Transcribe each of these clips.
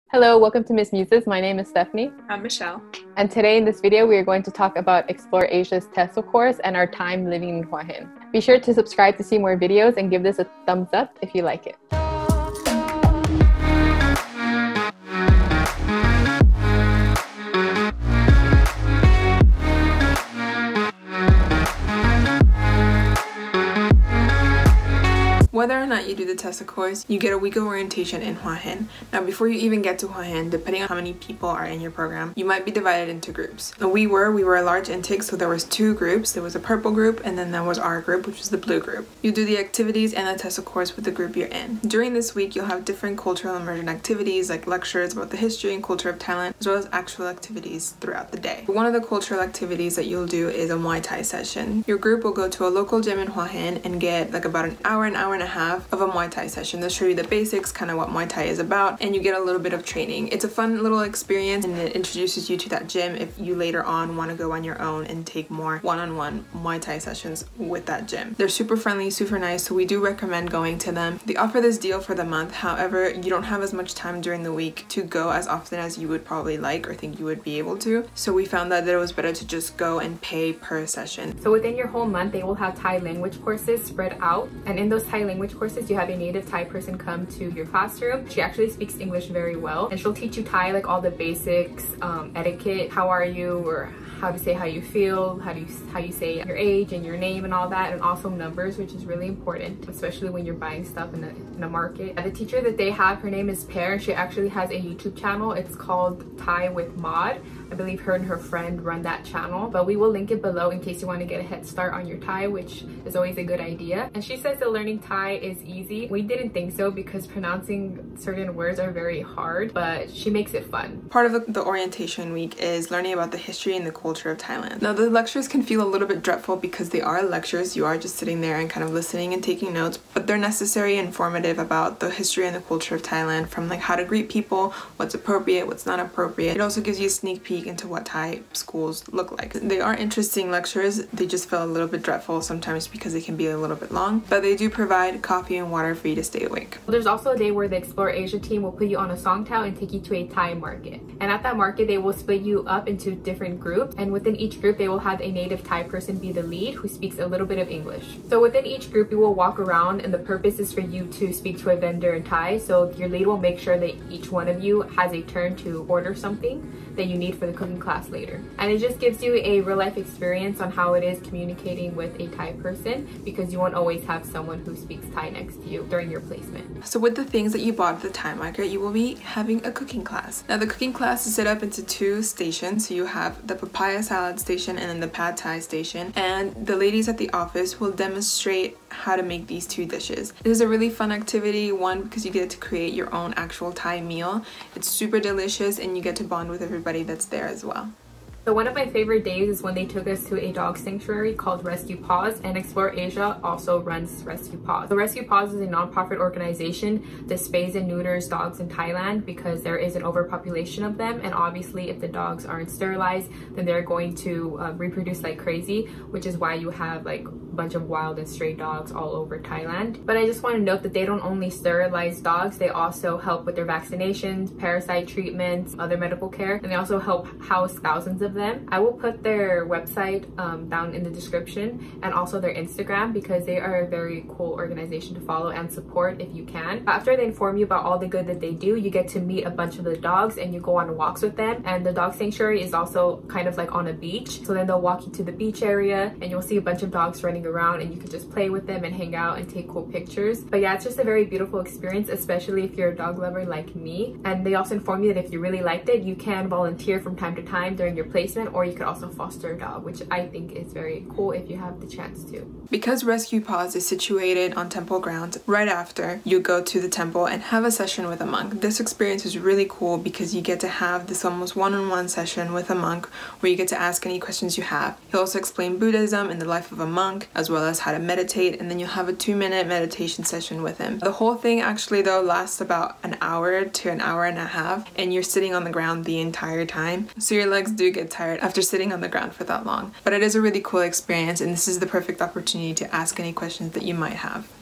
Hello, welcome to Miss Muses. My name is Stephanie. I'm Michelle. And today in this video, we are going to talk about XploreAsia's TESOL course and our time living in Hua Hin. Be sure to subscribe to see more videos and give this a thumbs up if you like it. Whether or not you do the TESOL course, you get a week of orientation in Hua Hin. Now, before you even get to Hua Hin, depending on how many people are in your program, you might be divided into groups. Now, we were a large intake, so there was two groups. There was a purple group, and then there was our group, which was the blue group. You do the activities and the TESOL course with the group you're in. During this week, you'll have different cultural immersion activities like lectures about the history and culture of Thailand, as well as actual activities throughout the day. One of the cultural activities that you'll do is a Muay Thai session. Your group will go to a local gym in Hua Hin and get like about an hour and a half of a Muay Thai session. They'll show you the basics, kind of what Muay Thai is about, and you get a little bit of training. It's a fun little experience, and it introduces you to that gym if you later on want to go on your own and take more one-on-one Muay Thai sessions with that gym. They're super friendly, super nice, so we do recommend going to them. They offer this deal for the month. However, you don't have as much time during the week to go as often as you would probably like or think you would be able to. So we found that it was better to just go and pay per session. So within your whole month, they will have Thai language courses spread out, and in those Thai language courses, you have a native Thai person come to your classroom. She actually speaks English very well, and she'll teach you Thai, like all the basics, etiquette, how are you, or how to say how you feel, how you say your age and your name and all that, and also numbers, which is really important, especially when you're buying stuff in a market. The teacher that they have, her name is Pear. She actually has a YouTube channel. It's called Thai with Maud. I believe her and her friend run that channel, but we will link it below in case you want to get a head start on your Thai, which is always a good idea. And she says that learning Thai is easy. We didn't think so because pronouncing certain words are very hard, but she makes it fun. Part of the orientation week is learning about the history and the culture of Thailand. Now, the lectures can feel a little bit dreadful because they are lectures. You are just sitting there and kind of listening and taking notes, but they're necessary and informative about the history and the culture of Thailand, from like how to greet people, what's appropriate, what's not appropriate. It also gives you a sneak peek into what Thai schools look like. They are interesting lectures. They just feel a little bit dreadful sometimes because they can be a little bit long, but they do provide coffee and water for you to stay awake. There's also a day where the XploreAsia team will put you on a song tao and take you to a Thai market. And at that market, they will split you up into different groups, and within each group, they will have a native Thai person be the lead who speaks a little bit of English. So within each group, you will walk around, and the purpose is for you to speak to a vendor in Thai. So your lead will make sure that each one of you has a turn to order something that you need for the cooking class later. And it just gives you a real life experience on how it is communicating with a Thai person, because you won't always have someone who speaks Thai next to you during your placement. So with the things that you bought at the Thai market, you will be having a cooking class. Now, the cooking class is set up into two stations. So you have the papaya salad station and then the pad Thai station, and the ladies at the office will demonstrate how to make these two dishes. This is a really fun activity, one, because you get to create your own actual Thai meal. It's super delicious, and you get to bond with everybody that's there as well. So one of my favorite days is when they took us to a dog sanctuary called Rescue Paws, and XploreAsia also runs Rescue Paws. So Rescue Paws is a non-profit organization that spays and neuters dogs in Thailand because there is an overpopulation of them, and obviously if the dogs aren't sterilized, then they're going to reproduce like crazy, which is why you have like a bunch of wild and stray dogs all over Thailand. But I just want to note that they don't only sterilize dogs, they also help with their vaccinations, parasite treatments, other medical care, and they also help house thousands of them. I will put their website down in the description, and also their Instagram, because they are a very cool organization to follow and support if you can. After they inform you about all the good that they do, you get to meet a bunch of the dogs and you go on walks with them. And the dog sanctuary is also kind of like on a beach, so then they'll walk you to the beach area and you'll see a bunch of dogs running around, and you can just play with them and hang out and take cool pictures. But yeah, it's just a very beautiful experience, especially if you're a dog lover like me. And they also inform you that if you really liked it, you can volunteer from time to time during your placement, or you could also foster a dog, which I think is very cool if you have the chance to. Because Rescue Paws is situated on temple grounds, right after you go to the temple and have a session with a monk. This experience is really cool because you get to have this almost one-on-one session with a monk where you get to ask any questions you have. He'll also explain Buddhism and the life of a monk, as well as how to meditate, and then you'll have a 2-minute meditation session with him. The whole thing actually though lasts about an hour to an hour and a half, and you're sitting on the ground the entire time, so your legs do get tired after sitting on the ground for that long. But it is a really cool experience, and this is the perfect opportunity to ask any questions that you might have.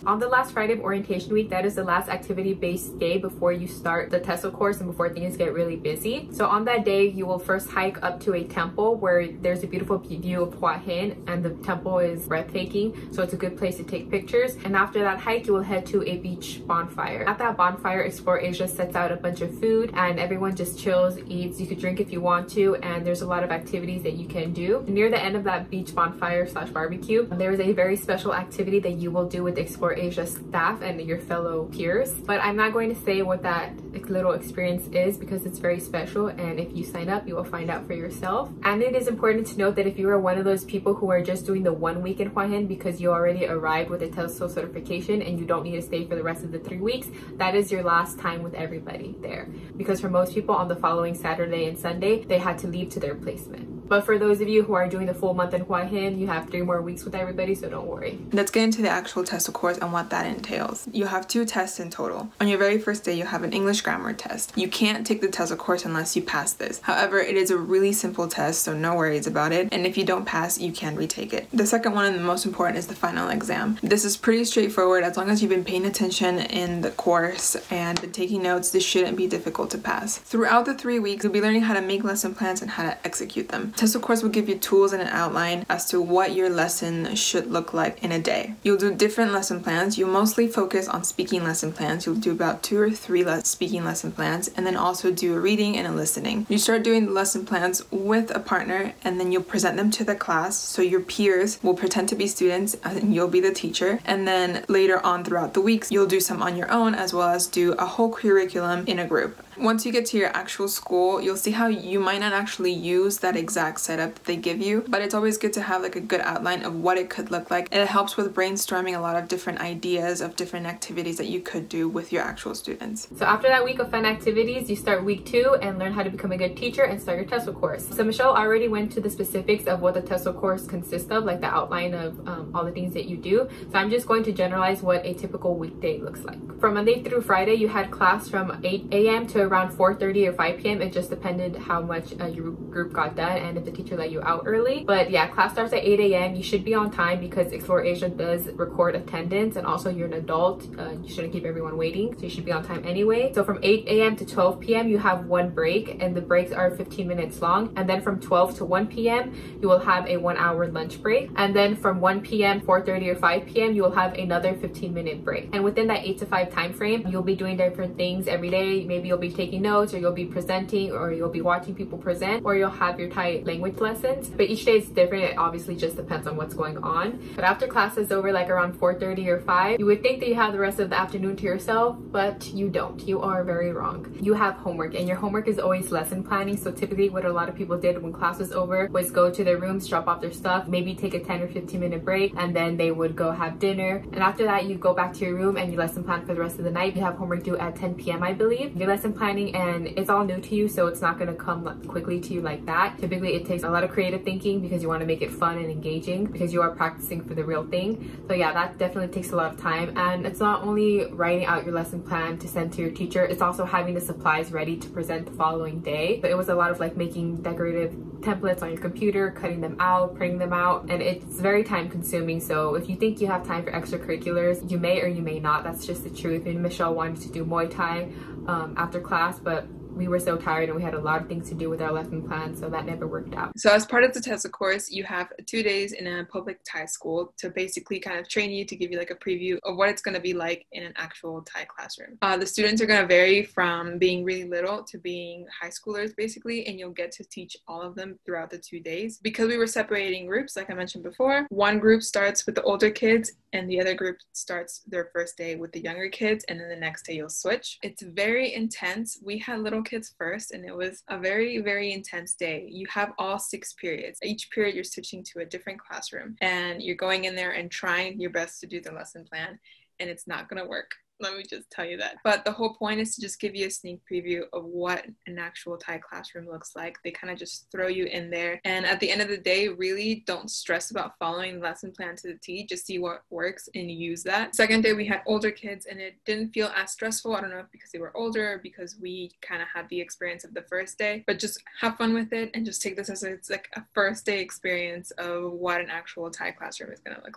On the last Friday of orientation week, that is the last activity-based day before you start the TESOL course and before things get really busy. So on that day, you will first hike up to a temple where there's a beautiful view of Hua Hin, and the temple is breathtaking, so it's a good place to take pictures. And after that hike, you will head to a beach bonfire. At that bonfire, XploreAsia sets out a bunch of food and everyone just chills, eats. You could drink if you want to, and there's a lot of activities that you can do. Near the end of that beach bonfire slash barbecue, there is a very special activity that you will do with XploreAsia staff and your fellow peers. But I'm not going to say what that little experience is because it's very special, and if you sign up, you will find out for yourself. And it is important to note that if you are one of those people who are just doing the 1 week in Hua Hin because you already arrived with a TESOL certification and you don't need to stay for the rest of the 3 weeks, that is your last time with everybody there. Because for most people on the following Saturday and Sunday, they had to leave to their placement. But for those of you who are doing the full month in Hua Hin, you have 3 more weeks with everybody, so don't worry. Let's get into the actual TESOL course and what that entails. You have 2 tests in total. On your very first day, you have an English grammar test. You can't take the TESOL course unless you pass this. However, it is a really simple test, so no worries about it. And if you don't pass, you can retake it. The second one and the most important is the final exam. This is pretty straightforward. As long as you've been paying attention in the course and been taking notes, this shouldn't be difficult to pass. Throughout the 3 weeks, you'll be learning how to make lesson plans and how to execute them. TESOL course will give you tools and an outline as to what your lesson should look like in a day. You'll do different lesson plans. You'll mostly focus on speaking lesson plans. You'll do about 2 or 3 speaking lesson plans, and then also do a reading and a listening. You start doing the lesson plans with a partner, and then you'll present them to the class. So your peers will pretend to be students and you'll be the teacher. And then later on throughout the weeks, you'll do some on your own as well as do a whole curriculum in a group. Once you get to your actual school, you'll see how you might not actually use that exact setup that they give you, but it's always good to have like a good outline of what it could look like. And it helps with brainstorming a lot of different ideas of different activities that you could do with your actual students. So after that week of fun activities, you start week 2 and learn how to become a good teacher and start your TESOL course. So Michelle already went to the specifics of what the TESOL course consists of, like the outline of all the things that you do. So I'm just going to generalize what a typical weekday looks like. From Monday through Friday, you had class from 8 a.m. to around 4:30 or 5 p.m. It just depended how much your group got done and if the teacher let you out early. But yeah, class starts at 8 a.m. You should be on time because XploreAsia does record attendance, and also you're an adult. You shouldn't keep everyone waiting, so you should be on time anyway. So from 8 a.m. to 12 p.m. you have 1 break, and the breaks are 15 minutes long. And then from 12 to 1 p.m. you will have a 1-hour lunch break. And then from 1 p.m., 4:30 or 5 p.m. you will have another 15-minute break. And within that 8 to 5 time frame, you'll be doing different things every day. Maybe you'll be taking notes, or you'll be presenting, or you'll be watching people present, or you'll have your Thai language lessons. But each day is different. It obviously just depends on what's going on. But after class is over, like around 4:30 or 5, you would think that you have the rest of the afternoon to yourself, but you don't. You are very wrong. You have homework, and your homework is always lesson planning. So typically what a lot of people did when class was over was go to their rooms, drop off their stuff, maybe take a 10 or 15-minute break, and then they would go have dinner. And after that, you go back to your room and you lesson plan for the rest of the night. You have homework due at 10 p.m. I believe. You're lesson planning, and it's all new to you, so it's not going to come quickly to you like that. Typically it takes a lot of creative thinking because you want to make it fun and engaging because you are practicing for the real thing. So yeah, that definitely takes a lot of time. And it's not only writing out your lesson plan to send to your teacher, it's also having the supplies ready to present the following day. But it was a lot of like making decorative templates on your computer, cutting them out, printing them out, and it's very time consuming. So if you think you have time for extracurriculars, you may or you may not. That's just the truth. And Michelle wanted to do Muay Thai after class, but we were so tired and we had a lot of things to do with our lesson plan, so that never worked out. So as part of the TESOL course, you have 2 days in a public Thai school to basically kind of train you, to give you like a preview of what it's going to be like in an actual Thai classroom. The students are going to vary from being really little to being high schoolers basically, and you'll get to teach all of them throughout the 2 days. Because we were separating groups, like I mentioned before, one group starts with the older kids and the other group starts their first day with the younger kids, and then the next day you'll switch. It's very intense. We had little kids first, and it was a very, very intense day. You have all 6 periods. Each period you're switching to a different classroom, and you're going in there and trying your best to do the lesson plan, and it's not going to work. Let me just tell you that. But the whole point is to just give you a sneak preview of what an actual Thai classroom looks like. They kind of just throw you in there. And at the end of the day, really don't stress about following the lesson plan to the T. Just see what works and use that. Second day, we had older kids, and it didn't feel as stressful. I don't know if because they were older or because we kind of had the experience of the first day. But just have fun with it and just take this as it's like a first day experience of what an actual Thai classroom is going to look like.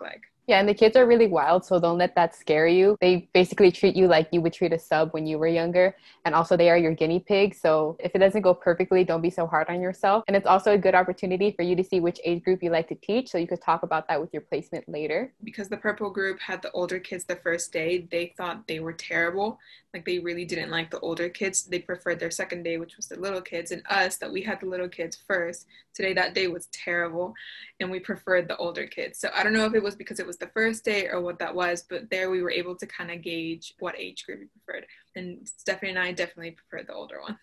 Yeah, and the kids are really wild, so don't let that scare you. They basically treat you like you would treat a sub when you were younger. And also they are your guinea pigs. So if it doesn't go perfectly, don't be so hard on yourself. And it's also a good opportunity for you to see which age group you like to teach. So you could talk about that with your placement later. Because the purple group had the older kids the first day, they thought they were terrible. Like they really didn't like the older kids. They preferred their second day, which was the little kids, and us that we had the little kids first. Today, that day was terrible, and we preferred the older kids. So I don't know if it was because it was the first day or what that was, but there we were able to kind of gauge what age group we preferred. And Stephanie and I definitely preferred the older ones.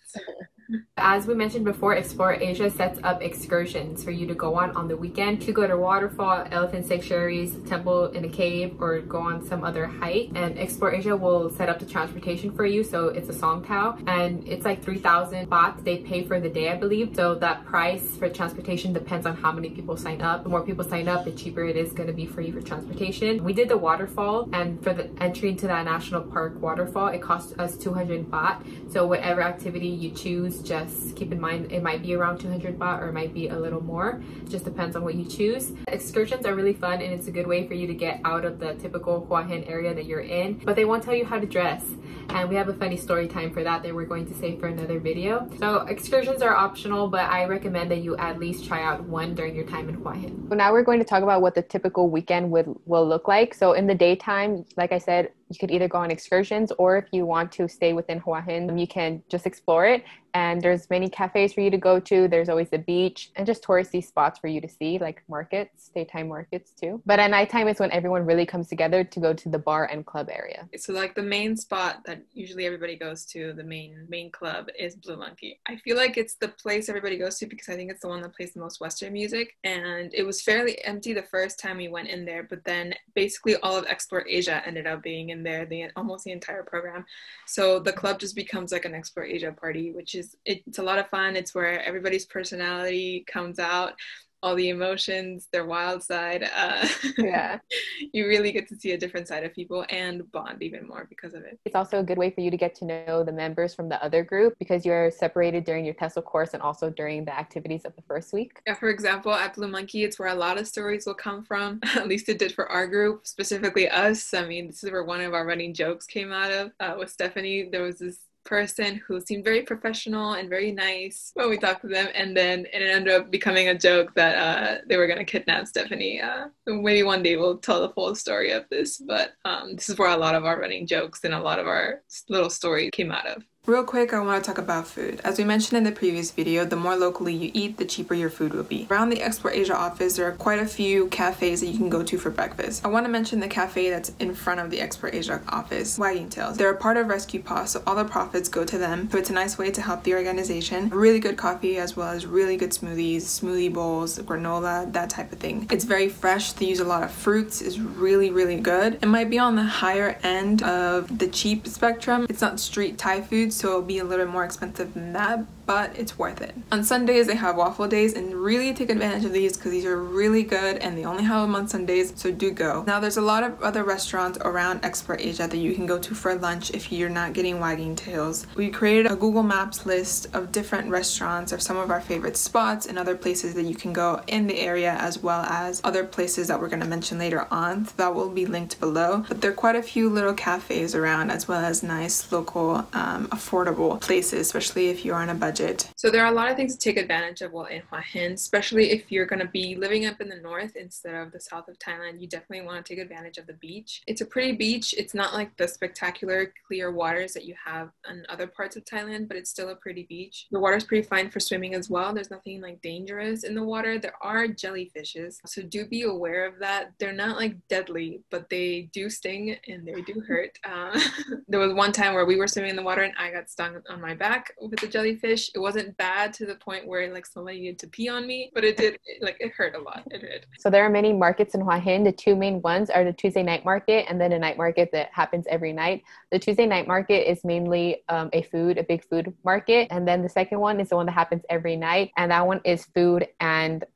As we mentioned before, XploreAsia sets up excursions for you to go on the weekend. You could go to waterfall, elephant sanctuaries, temple in a cave, or go on some other hike. And XploreAsia will set up the transportation for you. So it's a song tao, and it's like 3,000 baht they pay for the day, I believe. So that price for transportation depends on how many people sign up. The more people sign up, the cheaper it is going to be for you for transportation. We did the waterfall, and for the entry into that national park waterfall, it cost us 200 baht. So whatever activity you choose, just keep in mind it might be around 200 baht or it might be a little more. It just depends on what you choose. Excursions are really fun, and it's a good way for you to get out of the typical Hua Hin area that you're in, but they won't tell you how to dress. And we have a funny story time for that we're going to save for another video. So excursions are optional, but I recommend that you at least try out one during your time in Hua Hin. So now we're going to talk about what the typical weekend will look like. So in the daytime, like I said, you could either go on excursions, or if you want to stay within Hua Hin, you can just explore it. And there's many cafes for you to go to. There's always the beach and just touristy spots for you to see, like markets, daytime markets too. But at nighttime is when everyone really comes together to go to the bar and club area. So like the main spot that usually everybody goes to, the main club, is Blue Monkey. I feel like it's the place everybody goes to because I think it's the one that plays the most Western music. And it was fairly empty the first time we went in there, but then basically all of XploreAsia ended up being in there, almost the entire program. So the club just becomes like an XploreAsia party, which is it's a lot of fun. It's where everybody's personality comes out, all the emotions, their wild side. Yeah. You really get to see a different side of people and bond even more because of it. It's also a good way for you to get to know the members from the other group because you're separated during your TESOL course and also during the activities of the first week. Yeah, for example, at Blue Monkey, it's where a lot of stories will come from. At least it did for our group, specifically us. I mean, this is where one of our running jokes came out of. With Stephanie, there was this person who seemed very professional and very nice when we talked to them, and then it ended up becoming a joke that they were going to kidnap Stephanie. Maybe one day we'll tell the full story of this, but this is where a lot of our running jokes and a lot of our little stories came out of. Real quick, I want to talk about food. As we mentioned in the previous video, the more locally you eat, the cheaper your food will be. Around the XploreAsia office, there are quite a few cafes that you can go to for breakfast. I want to mention the cafe that's in front of the XploreAsia office, Wagging Tails. They're a part of Rescue Paws, so all the profits go to them. So it's a nice way to help the organization. Really good coffee as well as really good smoothies, smoothie bowls, granola, that type of thing. It's very fresh. They use a lot of fruits. It's really, really good. It might be on the higher end of the cheap spectrum. It's not street Thai food, so it'll be a little bit more expensive than that, but it's worth it. On Sundays, they have waffle days, and really take advantage of these because these are really good and they only have them on Sundays, so do go. Now, there's a lot of other restaurants around XploreAsia that you can go to for lunch if you're not getting Wagging Tails. We created a Google Maps list of different restaurants of some of our favorite spots and other places that you can go in the area, as well as other places that we're going to mention later on. So that will be linked below. But there are quite a few little cafes around, as well as nice local affordable places, especially if you're on a budget. So there are a lot of things to take advantage of while in Hua Hin, especially if you're going to be living up in the north instead of the south of Thailand. You definitely want to take advantage of the beach. It's a pretty beach. It's not like the spectacular clear waters that you have in other parts of Thailand, but it's still a pretty beach. The water's pretty fine for swimming as well. There's nothing like dangerous in the water. There are jellyfishes, so do be aware of that. They're not like deadly, but they do sting and they do hurt. There was one time where we were swimming in the water and I got stung on my back with a jellyfish. It wasn't bad to the point where like somebody needed to pee on me, but it did, it hurt a lot. It did. So there are many markets in Hua Hin. The two main ones are the Tuesday night market and then a night market that happens every night. The Tuesday night market is mainly a big food market, and then the second one is the one that happens every night, and that one is food and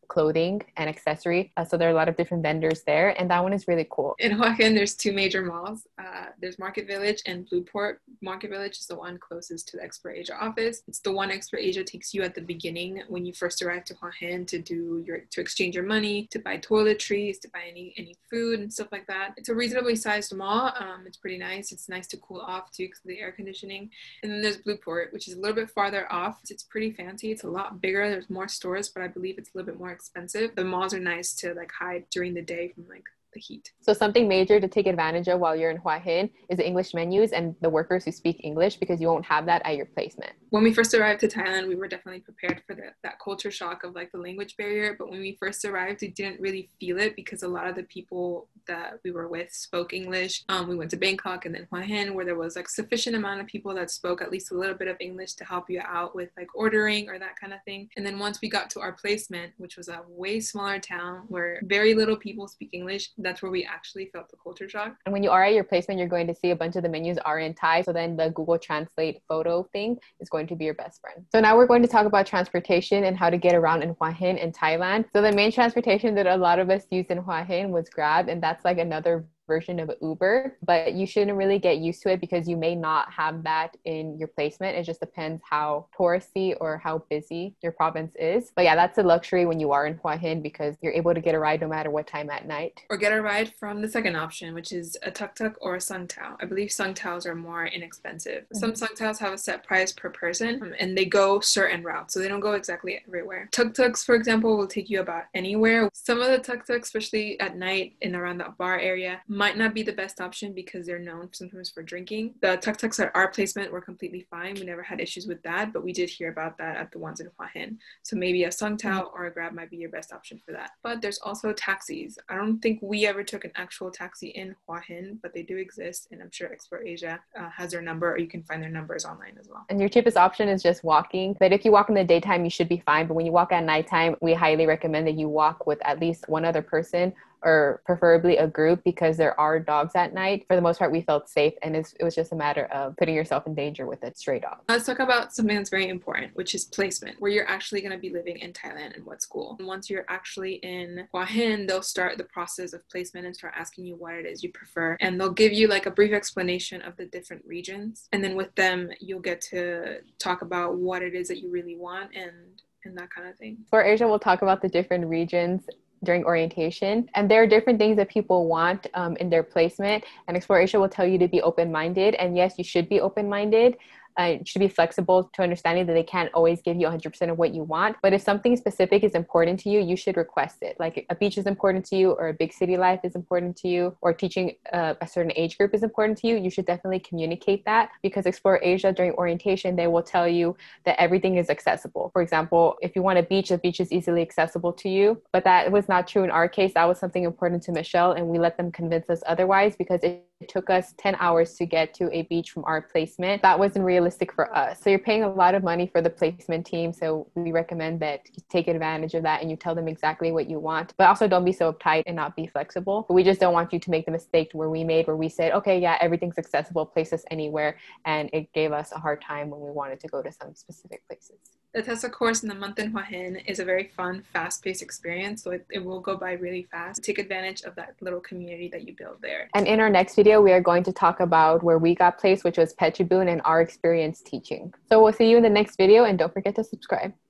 clothing and accessory. So there are a lot of different vendors there, and that one is really cool. In Hua Hin, there's two major malls. There's Market Village and Blueport. Market Village is the one closest to the XploreAsia office. It's the one XploreAsia takes you at the beginning when you first arrive to Hua Hin to exchange your money, to buy toiletries, to buy any food and stuff like that. It's a reasonably sized mall. It's pretty nice. It's nice to cool off too because of the air conditioning. And then there's Blueport, which is a little bit farther off. It's pretty fancy. It's a lot bigger. There's more stores, but I believe it's a little bit more expensive. The malls are nice to like hide during the day from like the heat. So something major to take advantage of while you're in Hua Hin is the English menus and the workers who speak English, because you won't have that at your placement. When we first arrived to Thailand, we were definitely prepared for that culture shock of like the language barrier. But when we first arrived, we didn't really feel it because a lot of the people that we were with spoke English. We went to Bangkok and then Hua Hin, where there was like sufficient amount of people that spoke at least a little bit of English to help you out with like ordering or that kind of thing. And then once we got to our placement, which was a way smaller town where very little people speak English, that's where we actually felt the culture shock. And when you are at your placement, you're going to see a bunch of the menus are in Thai. So then the Google Translate photo thing is going to be your best friend. So now we're going to talk about transportation and how to get around in Hua Hin in Thailand. So the main transportation that a lot of us used in Hua Hin was Grab, and that's like another version of Uber, but you shouldn't really get used to it because you may not have that in your placement. It just depends how touristy or how busy your province is. But yeah, that's a luxury when you are in Hua Hin because you're able to get a ride no matter what time at night. Or get a ride from the second option, which is a tuk-tuk or a sungtao. I believe sungtaos are more inexpensive. Some sungtaos have a set price per person and they go certain routes, so they don't go exactly everywhere. Tuk-tuks, for example, will take you about anywhere. Some of the tuk-tuks, especially at night and around the bar area, might not be the best option because they're known sometimes for drinking. The tuk-tuks at our placement were completely fine. We never had issues with that, but we did hear about that at the ones in Hua Hin. So maybe a sungtao or a Grab might be your best option for that. But there's also taxis. I don't think we ever took an actual taxi in Hua Hin, but they do exist, and I'm sure XploreAsia has their number, or you can find their numbers online as well. And your cheapest option is just walking. But if you walk in the daytime, you should be fine. But when you walk at nighttime, we highly recommend that you walk with at least one other person, or preferably a group, because there are dogs at night. For the most part, we felt safe, and it was just a matter of putting yourself in danger with a stray dog. Let's talk about something that's very important, which is placement, where you're actually going to be living in Thailand and what school. And once you're actually in Hua Hin, they'll start the process of placement and start asking you what it is you prefer. And they'll give you like a brief explanation of the different regions. And then with them, you'll get to talk about what it is that you really want and that kind of thing. XploreAsia will talk about the different regions during orientation, and there are different things that people want in their placement, and XploreAsia will tell you to be open-minded. And yes, you should be open-minded. You should be flexible to understanding that they can't always give you 100% of what you want. But if something specific is important to you, you should request it. Like a beach is important to you, or a big city life is important to you, or teaching a certain age group is important to you, you should definitely communicate that, because XploreAsia during orientation, they will tell you that everything is accessible. For example, if you want a beach, the beach is easily accessible to you. But that was not true in our case. That was something important to Michelle, and we let them convince us otherwise because it took us 10 hours to get to a beach from our placement. That wasn't realistic for us. So you're paying a lot of money for the placement team. So we recommend that you take advantage of that and you tell them exactly what you want. But also don't be so uptight and not be flexible. But we just don't want you to make the mistake where we said, okay, yeah, everything's accessible, place us anywhere. And it gave us a hard time when we wanted to go to some specific places. The TESOL course in the month in Hua Hin is a very fun, fast-paced experience, so it will go by really fast. Take advantage of that little community that you build there. And in our next video, we are going to talk about where we got placed, which was Phetchabun, and our experience teaching. So we'll see you in the next video, and don't forget to subscribe.